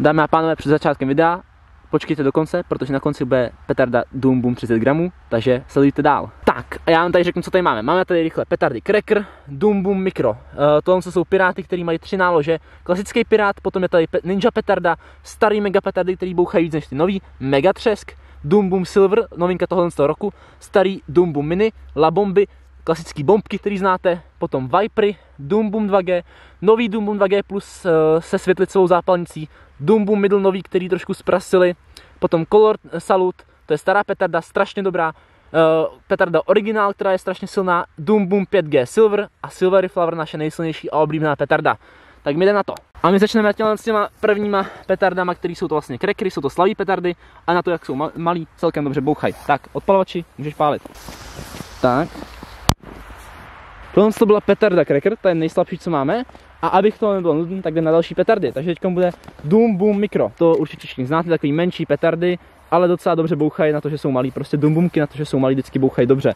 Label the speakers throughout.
Speaker 1: Dámy a pánové, před začátkem videa počkejte do konce, protože na konci bude petarda Doom Boom 30 gramů, takže sledujte dál. Tak, a já vám tady řeknu, co tady máme. Máme tady rychle petardy Cracker, Doom Boom Micro. Tohle jsou piráty, které mají 3 nálože. Klasický pirát, potom je tady Ninja petarda, starý mega petardy, který bouchají víc než ty nový, Mega Třesk, Doom Boom Silver, novinka tohohle z toho roku, starý Doom Boom Mini, La Bomby, klasický bombky, který znáte, potom Vipery, Doom Boom 2G, nový Doom Boom 2G plus se světlicovou zápalnicí, Doom Boom Middle nový, který trošku zprasili, potom Color Salute, to je stará petarda, strašně dobrá, petarda originál, která je strašně silná, Doom Boom 5G Silver a Silvery Flower, naše nejsilnější a oblíbená petarda. Tak my jdeme na to. A my začneme s těma prvníma petardama, který jsou to vlastně crackery, jsou to slavý petardy a na to, jak jsou malý, celkem dobře bouchají. Tak, odpalovači, můžeš pálit. Tak. Tohle to byla petarda Cracker, to je nejslabší, co máme. A abych to nebylo nudný, tak jdem na další petardy. Takže teď bude Doom Boom Micro. To určitě všichni znáte, takový menší petardy, ale docela dobře bouchají na to, že jsou malý. Prostě Doom Boomky na to, že jsou malý, vždycky bouchají dobře.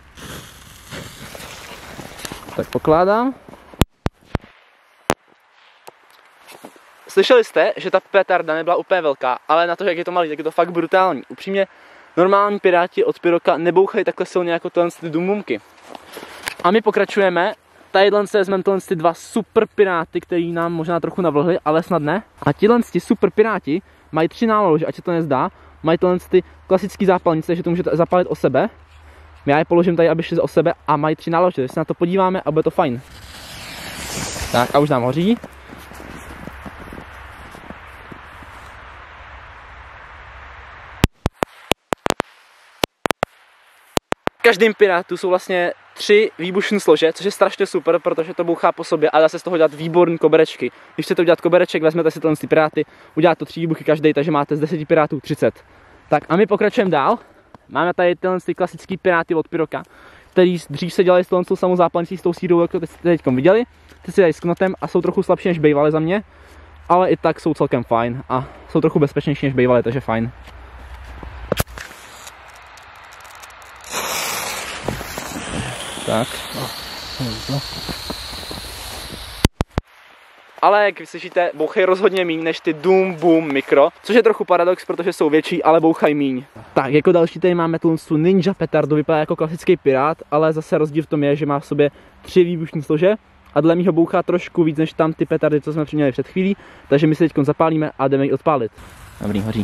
Speaker 1: Tak pokládám. Slyšeli jste, že ta petarda nebyla úplně velká, ale na to, jak je to malý, tak je to fakt brutální. Upřímně, normální piráti od Pyroka nebouchají takhle silně jako ty Doom Boomky. A my pokračujeme. Tadyhle se vezmeme ty dva super piráty, který nám možná trochu navlhli, ale snad ne. A tihle super piráti mají 3 nálože, ať se to nezdá. Mají ty klasické zápalnice, že to můžete zapalit o sebe. Já je položím tady, aby šli o sebe a mají 3 nálože, takže se na to podíváme a bude to fajn. Tak a už nám hoří. V každém pirátu jsou vlastně 3 výbušné slože, což je strašně super, protože to bouchá po sobě a dá se z toho dělat výborné koberečky. Když chcete udělat kobereček, vezmete si ty piráty, uděláte to 3 výbuchy každý, takže máte z 10 pirátů 30. Tak a my pokračujeme dál. Máme tady ty klasický piráty od Pyroka, který dřív se dělali s tou samou zápalnicí, s tou sírou, jak to jste teď viděli. Ty si dají s knotem a jsou trochu slabší než bývaly za mě, ale i tak jsou celkem fajn a jsou trochu bezpečnější než bývaly, takže fajn. Tak. Ale jak slyšíte, bouchají rozhodně míň než ty Doom Boom Micro, což je trochu paradox, protože jsou větší, ale bouchají míň. Tak, jako další tady máme tu Ninja petardu, vypadá jako klasický pirát, ale zase rozdíl v tom je, že má v sobě 3 výbušní slože a dle mýho bouchá trošku víc než tam ty petardy, co jsme měli před chvílí, takže my si teď zapálíme a jdeme ji odpálit. Dobrý, hoří.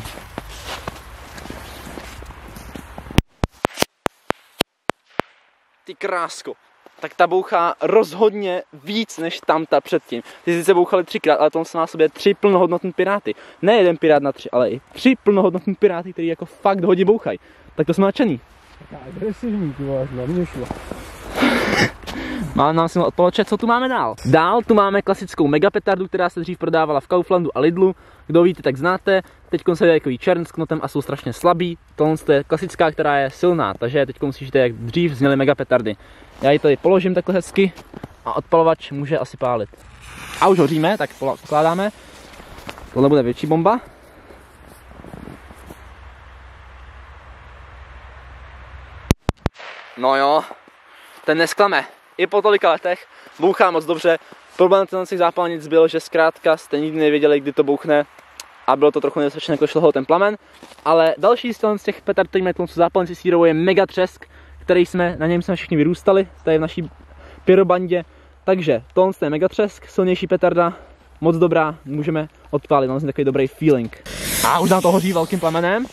Speaker 1: Ty krásko, tak ta bouchá rozhodně víc než tamta předtím. Ty sice bouchaly 3krát, ale to má v sobě 3 plnohodnotné piráty. Ne jeden pirát na 3, ale i 3 plnohodnotné piráty, který jako fakt hodně bouchají. Tak to jsme nadšený.
Speaker 2: Agresivní, ty vole, na mě šlo.
Speaker 1: Máme nám si odpoločet, co tu máme dál. Dál tu máme klasickou mega petardu, která se dřív prodávala v Kauflandu a Lidlu. Kdo víte, tak znáte. Teď se dělají takový čern s knotem a jsou strašně slabý. Tohle je klasická, která je silná, takže teď slyšíte, jak dřív zněly mega petardy. Já ji tady položím takhle hezky a odpalovač může asi pálit. A už hoříme, tak pokládáme. Tohle bude větší bomba. No jo, ten nesklame. I po tolika letech bouchá moc dobře. Problém těch zápalnic byl, že zkrátka jste nikdy nevěděli, kdy to bouchne a bylo to trochu nebezpečné, jako šlo ten plamen. Ale další z těch petard, který mají zápalnici sírou, je Mega Třesk, na něm jsme všichni vyrůstali, tady v naší pyrobandě. Takže tohle je Mega Třesk, silnější petarda, moc dobrá, můžeme odpálit, máme takový dobrý feeling. A už nám to hoří velkým plamenem.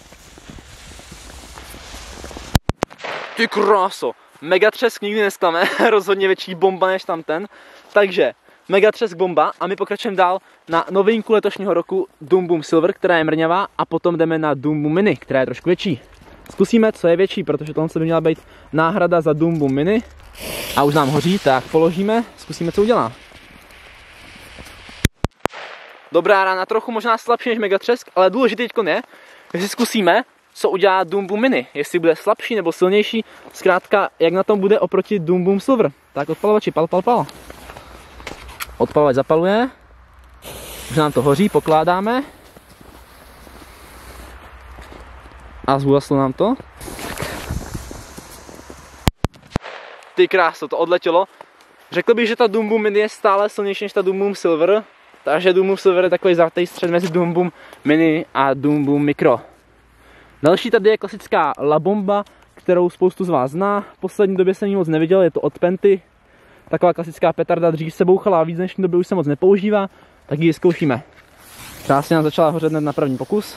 Speaker 1: Ty kráso! Mega Třesk nikdy nesklame, rozhodně větší bomba než tamten. Takže Mega Třesk bomba a my pokračujeme dál na novinku letošního roku Doom Boom Silver, která je mrňavá, a potom jdeme na Doom Boom Mini, která je trošku větší. Zkusíme, co je větší, protože tohle by měla být náhrada za Doom Boom Mini. A už nám hoří, tak položíme, zkusíme, co udělá. Dobrá rána, trochu možná slabší než Mega Třesk, ale důležitý teďko je, že si zkusíme, co udělá Doom Boom Mini, jestli bude slabší nebo silnější, zkrátka jak na tom bude oproti Doom Boom Silver. Tak odpalovači, pal. Odpalovač zapaluje, už nám to hoří, pokládáme a zhaslo nám to. Ty kráso, to odletělo. Řekl bych, že ta Doom Boom Mini je stále silnější než ta Doom Boom Silver, Takže Doom Boom Silver je takový zlatý střed mezi Doom Boom Mini a Doom Boom Micro. Další tady je klasická La Bomba, kterou spoustu z vás zná. V poslední době jsem ji moc neviděl, je to od Penty. Taková klasická petarda, dřív se bouchala a víc dnešní době už se moc nepoužívá, tak ji zkoušíme. Krásně nám začala hořet hned na první pokus.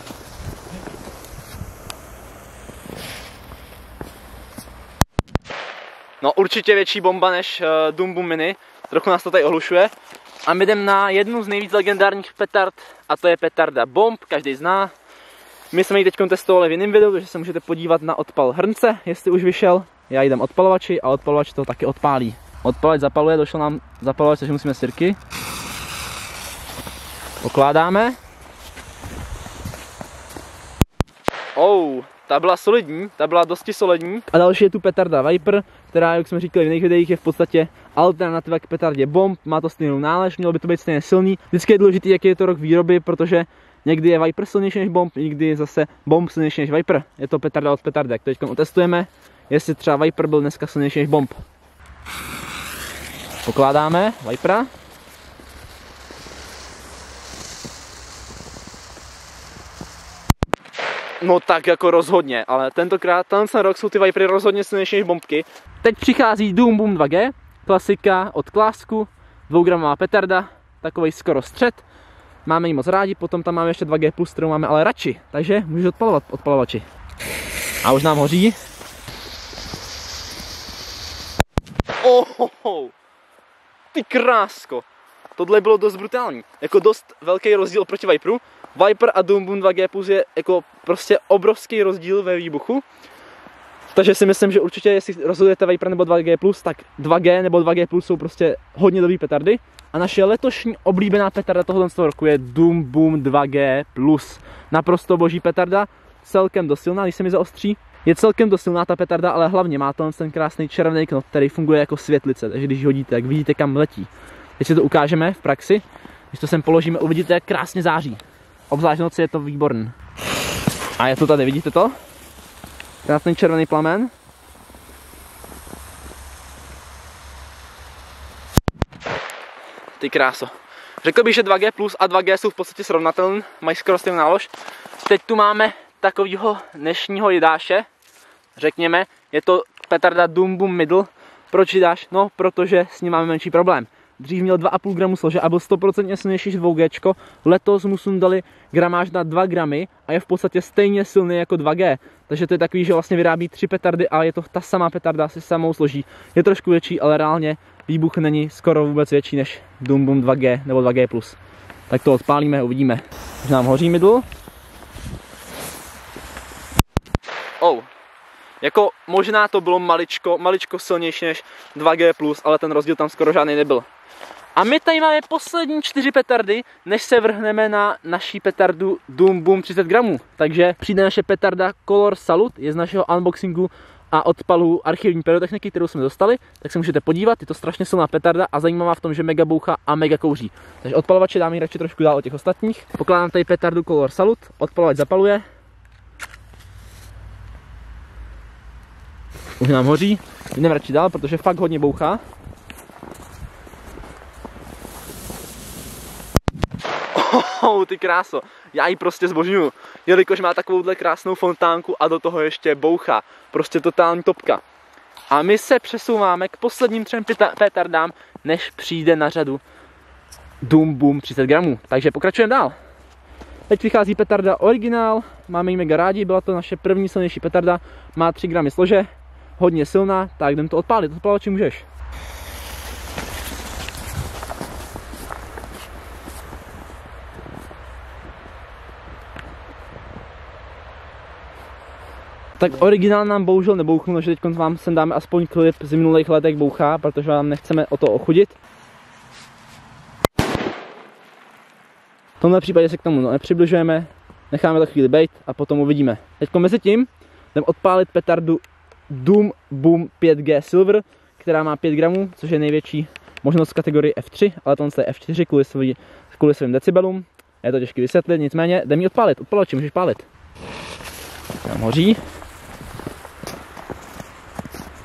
Speaker 1: No určitě větší bomba než Doom Boom Mini, trochu nás to tady ohlušuje. A my jdeme na jednu z nejvíc legendárních petard, a to je petarda Bomb, každý zná. My jsme ji teď testovali v jiném videu, takže se můžete podívat na odpal hrnce, jestli už vyšel. Já jdem odpalovači a odpalovač to taky odpálí. Odpalovač zapaluje, došel nám zapalovač, takže musíme sirky. Pokládáme. Ta byla solidní, ta byla dosti solidní. A další je tu petarda Viper, která, jak jsme říkali v jiných videích, je v podstatě alternativa k petardě Bomb. Má to stejnou nálež, mělo by to být stejně silný. Vždycky je důležitý, jaký je to rok výroby, protože někdy je Viper silnější než Bomb, někdy je zase Bomb silnější než Viper. Je to petarda od petardy, jak to teď otestujeme, jestli třeba Viper byl dneska silnější než Bomb. Pokládáme Vipera. No tak jako rozhodně, ale tentokrát, tenhle rok jsou ty Vipery rozhodně silnější než Bombky. Teď přichází Doom Boom 2G, klasika od Klásku, 2 gramová petarda, takovej skoro střed. Máme ji moc rádi, potom tam máme ještě 2G+, kterou máme ale radši, takže můžeš odpalovat odpalovači. A už nám hoří. Ty krásko, tohle bylo dost brutální, jako dost velký rozdíl proti Viperu. Viper a Doom Boom 2G+ je jako prostě obrovský rozdíl ve výbuchu. Takže si myslím, že určitě, jestli rozhodujete Viper nebo 2G+, tak 2G nebo 2G+ jsou prostě hodně dobrý petardy. A naše letošní oblíbená petarda tohoto roku je Doom Boom 2G+. Naprosto boží petarda, celkem dosilná, když se mi zaostří. Je celkem dosilná ta petarda, ale hlavně má ten krásný červený knot, který funguje jako světlice, takže když hodíte, tak vidíte, kam letí. Teď si to ukážeme v praxi, když to sem položíme, uvidíte, jak krásně září. Obzvlášť v noci je to výborný. A je to tady, vidíte to? Krásný červený plamen. Ty kráso. Řekl bych, že 2G+ a 2G jsou v podstatě srovnatelné, mají skoro stejnou nálož. Teď tu máme takovýho dnešního jidáše, řekněme, je to petarda Doom Boom Middle. Proč jidáš? No, protože s ním máme menší problém. Dřív měl 2,5 gramu slože a byl 100% silnější než 2G. Letos mu dali gramáž na 2 gramy a je v podstatě stejně silný jako 2G. Takže to je takový, že vlastně vyrábí 3 petardy a je to ta samá petarda, si samou složí. Je trošku větší, ale reálně výbuch není skoro vůbec větší než Doom Boom 2G nebo 2G+. Tak to odpálíme, uvidíme. Už nám hoří middle. Jako možná to bylo maličko silnější než 2G+, ale ten rozdíl tam skoro žádný nebyl. A my tady máme poslední 4 petardy, než se vrhneme na naší petardu Doom Boom 30 gramů. Takže přijde naše petarda Color Salute, je z našeho unboxingu a odpalu archivní pyrotechniky, kterou jsme dostali, tak se můžete podívat, je to strašně silná petarda a zajímavá v tom, že mega bouchá a mega kouří. Takže odpalovače dáme radši trošku dál od těch ostatních. Pokládám tady petardu Color Salute, odpalovač zapaluje. Už nám hoří, jdeme radši dál, protože fakt hodně bouchá. Ty kráso, já ji prostě zbožňuju, jelikož má takovouhle krásnou fontánku a do toho ještě bouchá, prostě totální topka. A my se přesouváme k posledním 3 petardám, než přijde na řadu Doom Boom 30 gramů, takže pokračujeme dál. Teď přichází petarda originál, máme ji mega rádi, byla to naše první silnější petarda, má 3 gramy slože, hodně silná, tak jdem to odpálit, odpalovači můžeš. Tak originál nám bohužel nebouchnul, takže teď vám sem dáme aspoň klip z minulých let, jak bouchá, protože vám nechceme o to ochudit. V tomhle případě se k tomu nepřibližujeme, necháme to chvíli bejt a potom uvidíme. Teď mezi tím jdeme odpálit petardu Doom Boom 5G Silver, která má 5 gramů, což je největší možnost v kategorii F3, ale tohle je F4 kvůli svým decibelům. Je to těžké vysvětlit, nicméně jdeme ji odpálit, odpalovači můžeš pálit. Tam hoří.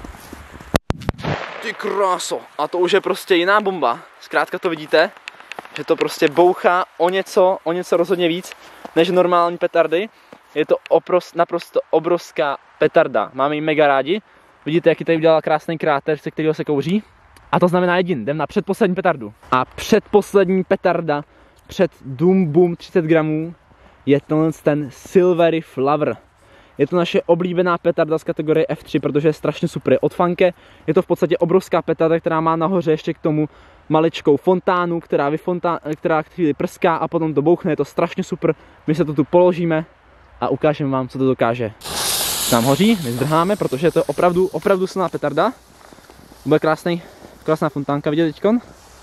Speaker 1: Ty kráso, a to už je prostě jiná bomba, zkrátka to vidíte. že to prostě bouchá o něco rozhodně víc než normální petardy. Je to naprosto obrovská petarda, máme ji mega rádi. Vidíte, jaký tady udělala krásný kráter, ze kterého se kouří. A to znamená jdem na předposlední petardu. A předposlední petarda před Doom Boom 30 gramů je ten Silvery Flower. Je to naše oblíbená petarda z kategorie F3, protože je strašně super. Je od Funke, je to v podstatě obrovská petarda, která má nahoře ještě k tomu maličkou fontánu, která chvíli prská a potom to bouchne. Je to strašně super. My se to tu položíme a ukážeme vám, co to dokáže. Tam hoří, my zdrháme, protože je to opravdu silná petarda. Bude krásná fontánka vidět teďkon.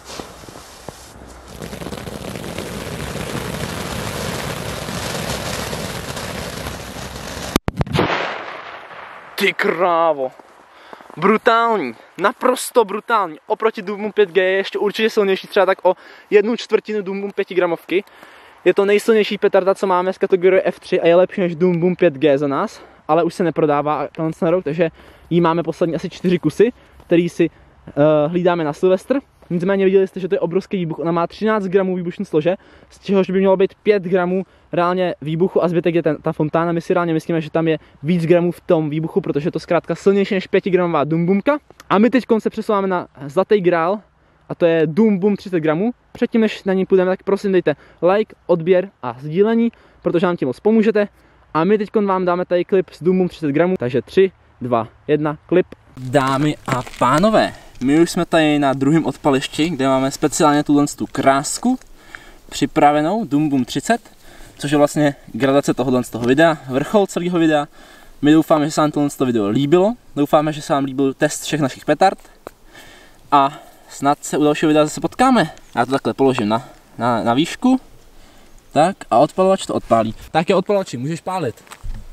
Speaker 1: Ty krávo, brutální, naprosto brutální, oproti Doom Boom 5G je ještě určitě silnější, třeba tak o 1/4 Doom Boom 5 gramovky. Je to nejsilnější petarda, co máme z kategorie F3 a je lepší než Doom Boom 5G za nás, ale už se neprodává na rok, takže jí máme poslední asi 4 kusy, který si hlídáme na Silvestr. Nicméně viděli jste, že to je obrovský výbuch, ona má 13 gramů výbušní slože, z čehož by mělo být 5 gramů reálně výbuchu a zbytek je ta fontána. My si reálně myslíme, že tam je víc gramů v tom výbuchu, protože je to zkrátka silnější než 5 gramová Doom Boomka. A my teď se přesouváme na zlatý grál a to je Doom Boom 30 gramů. Předtím, než na ní půjdeme, tak prosím dejte like, odběr a sdílení, protože nám tím moc pomůžete. A my teď vám dáme tady klip s Doom Boom 30 gramů, takže 3, 2, 1, klip. Dámy a pánové, my už jsme tady na druhém odpališti, kde máme speciálně tu krásku připravenou, Doom Boom 30, což je vlastně gradace tohohle z toho videa, vrchol celého videa. My doufáme, že se vám tohle video líbilo, doufáme, že se vám líbil test všech našich petard a snad se u dalšího videa zase potkáme. Já to takhle položím na výšku, tak a odpalovač to odpálí. Tak je odpalovači, můžeš pálit.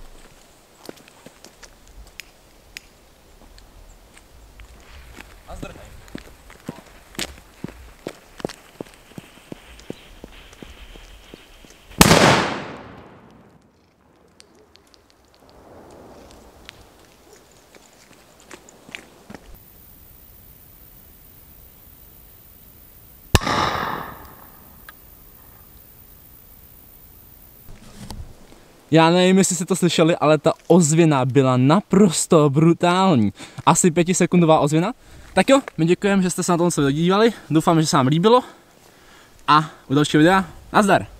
Speaker 1: Já nevím, jestli jste to slyšeli, ale ta ozvěna byla naprosto brutální. Asi 5sekundová ozvěna. Tak jo, my děkujeme, že jste se na tom video dívali. Doufám, že se vám líbilo. A u dalšího videa, nazdar!